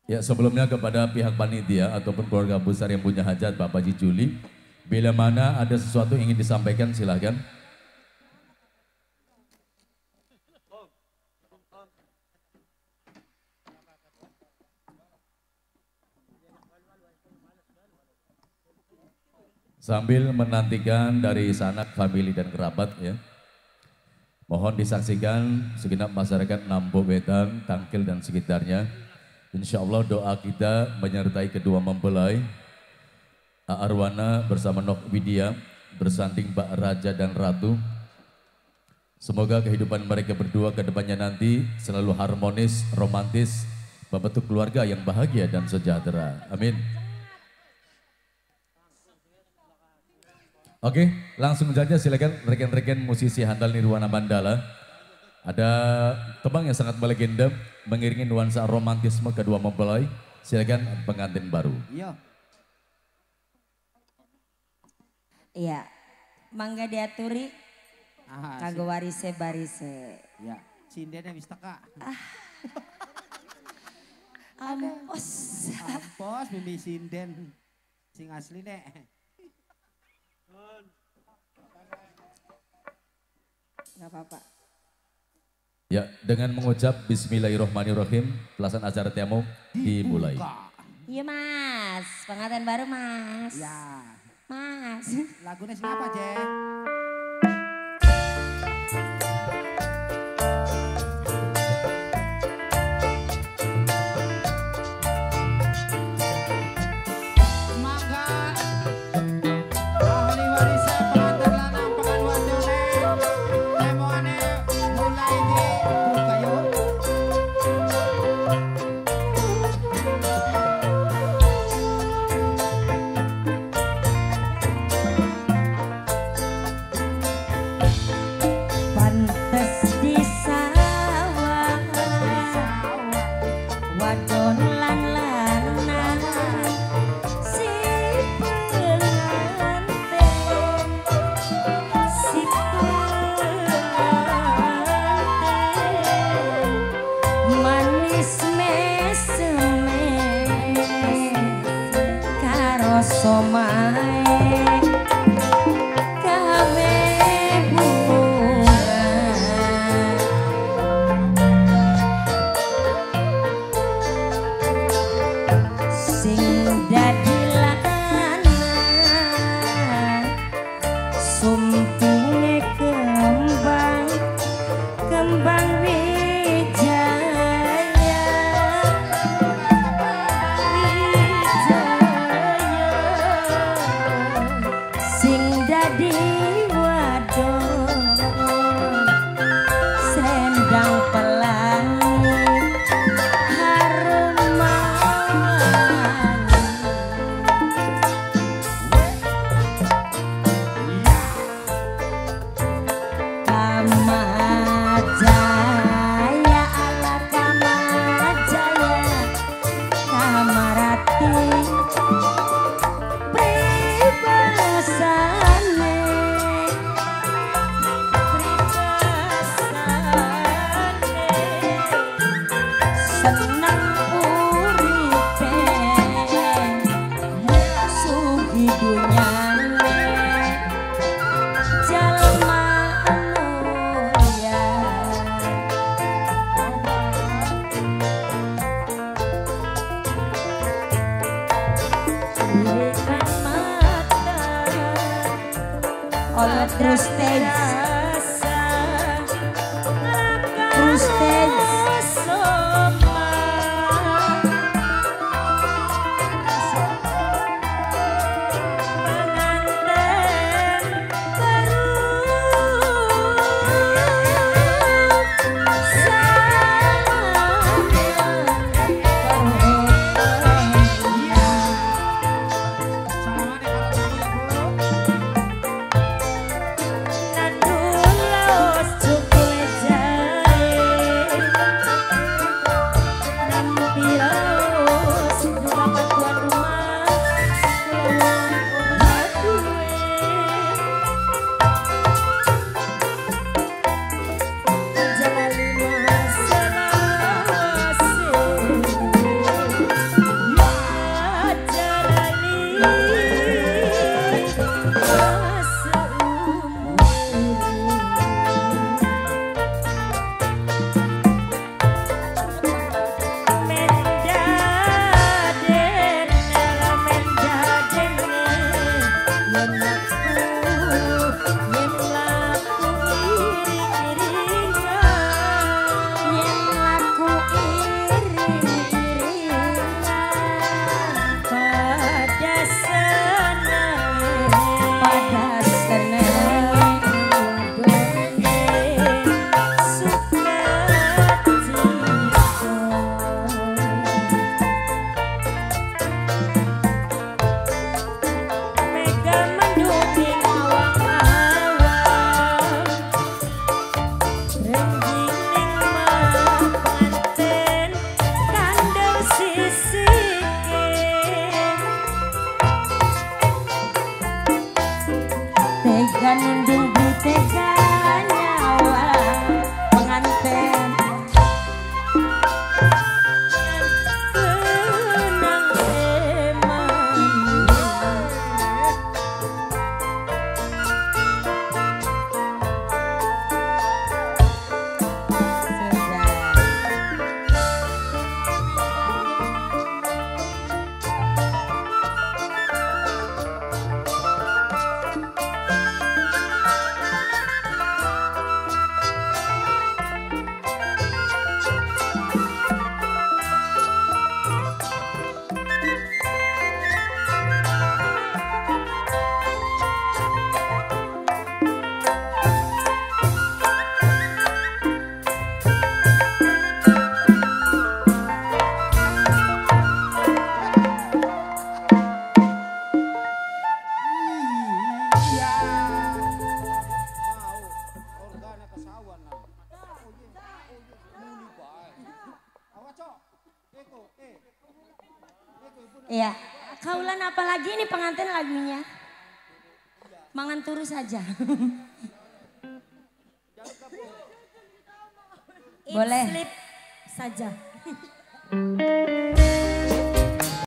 Ya sebelumnya kepada pihak panitia ataupun keluarga besar yang punya hajat Bapak Haji Juli, bila mana ada sesuatu yang ingin disampaikan silakan. Sambil menantikan dari sanak, famili dan kerabat ya. Mohon disaksikan segenap masyarakat Nambo Wetan, Tangkil dan sekitarnya. Insya Allah doa kita menyertai kedua mempelai Arwana bersama Nok Widya bersanding Mbak Raja dan Ratu. Semoga kehidupan mereka berdua ke depannya nanti selalu harmonis, romantis, membentuk keluarga yang bahagia dan sejahtera. Amin. Oke, langsung saja silakan rekan-rekan musisi handal Nirwana Mandala. Ada tebang yang sangat melegenda mengiringi nuansa romantisme kedua mempelai. Silakan pengantin baru. Iya. Iya. Mangga diaturi. Kanggo warise barise. Ya, sindennya wis teka. Ampos. Ampos mimi sinden sing asli nek. Gak apa-apa. Ya, dengan mengucap Bismillahirrahmanirrahim, pelaksanaan acara tamu dimulai. Iya mas, pengantin baru mas. Ya. Mas. Lagunya siapa Je? Terus stage. Terus stage. Nandu Iya. Kaulan apa lagi ini pengantin lagunya? Mangan turu saja. Boleh. Sleep saja.